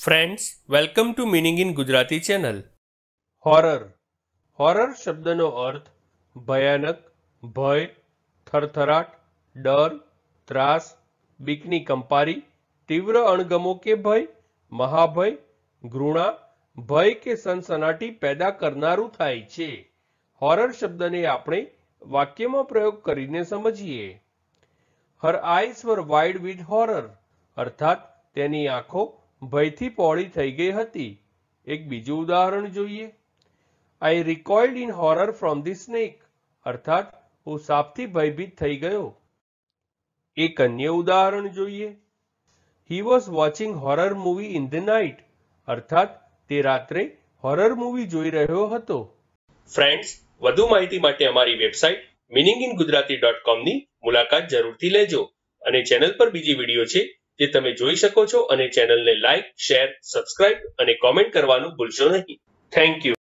Friends, welcome to meaning in Gujarati channel. Horror શબ્દનો અર્થ ભયાનક, ભય, થરથરાટ, ડર, ત્રાસ, બીકની કંપારી, તીવ્ર અણગમો કે ભય, મહાભય, ઘૃણા, ભય કે સનસનાટી પેદા કરનારું થાય છે. હોરર શબ્દને આપણે વાક્યમાં પ્રયોગ કરીને સમજીએ. Her eyes were wide with horror, અર્થાત તેની આંખો ભયથી પહોળી થઈ ગઈ હતી. એક બીજું ઉદાહરણ જોઈએ. I recoiled in horror from the snake, અર્થાત હું સાપથી ભયભીત થઈ ગયો. એક અન્ય ઉદાહરણ જોઈએ. He was watching horror movie in the night, અર્થાત તે રાત્રે હોરર મૂવી જોઈ રહ્યો હતો. ફ્રેન્ડ્સ, વધુ માહિતી માટે અમારી વેબસાઇટ meaninginggujarati.com ની મુલાકાત જરૂરથી લેજો. અને ચેનલ પર બીજી વિડીયો છે જે તમે જોઈ શકો છો, અને ચેનલને લાઇક, શેર, સબસ્ક્રાઇબ અને કોમેન્ટ કરવાનું ભૂલશો નહીં. Thank you.